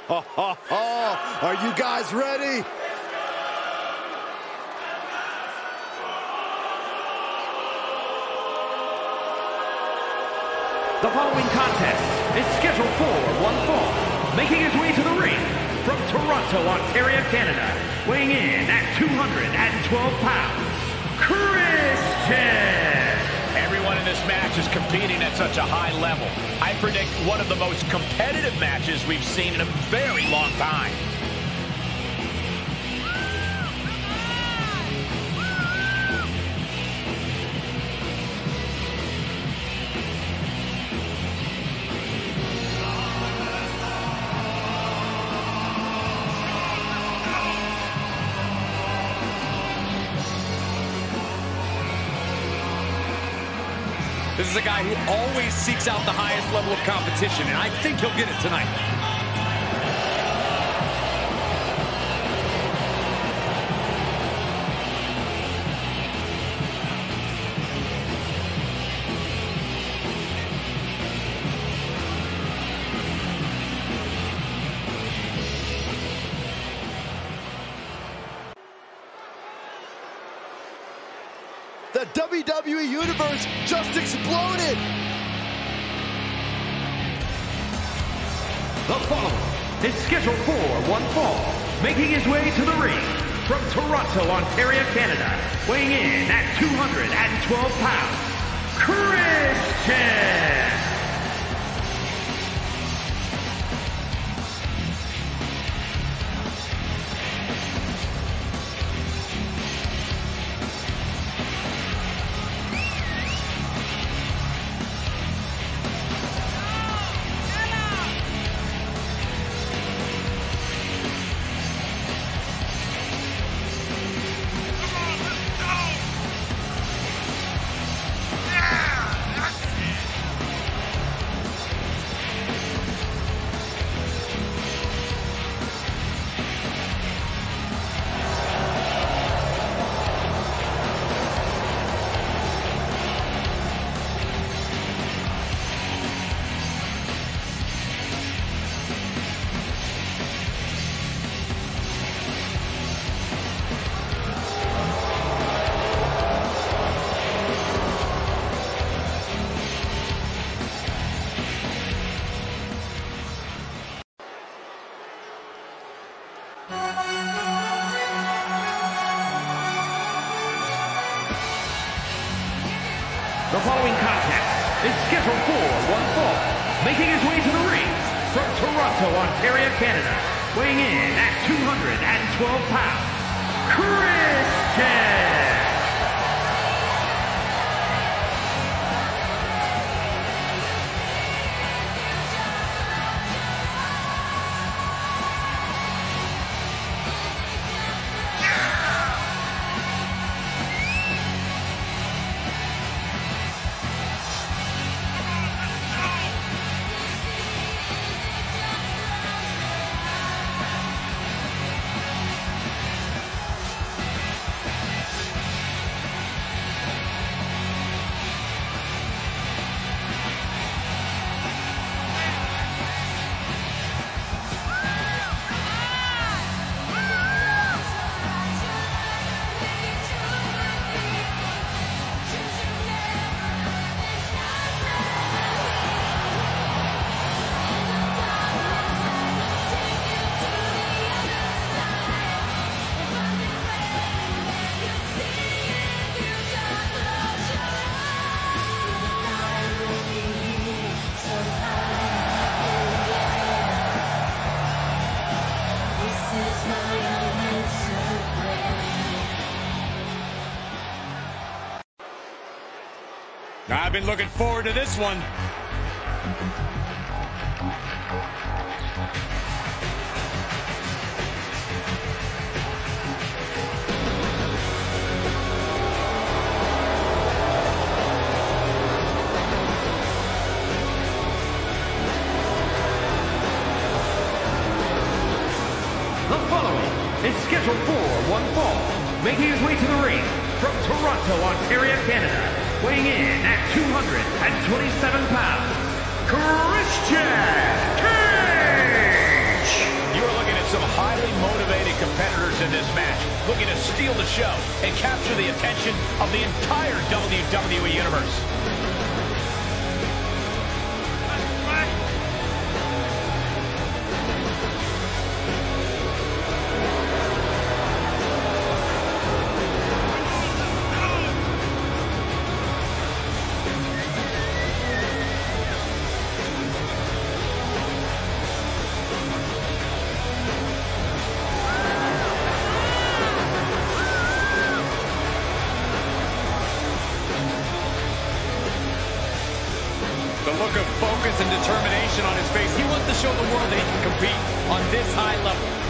Are you guys ready? The following contest is scheduled for one fall. Making his way to the ring from Toronto, Ontario, Canada, weighing in at 212 pounds, Christian! Everyone in this match is competing at such a high level. I predict one of the most competitive matches we've seen in a very long time. This is a guy who always seeks out the highest level of competition, and I think he'll get it tonight. The WWE Universe just exploded! The following is scheduled for one fall. Making his way to the ring from Toronto, Ontario, Canada, weighing in at 212 pounds, Christian! The following contest is scheduled for one fall. Making his way to the ring from Toronto, Ontario, Canada, weighing in at 212 pounds, Christian! I've been looking forward to this one. The following is scheduled for one fall. Making his way to the ring from Toronto, Ontario, Canada, weighing in at 227 pounds, Christian Cage! steal the show and capture the attention of the entire WWE Universe. The look of focus and determination on his face. He wants to show the world that he can compete on this high level.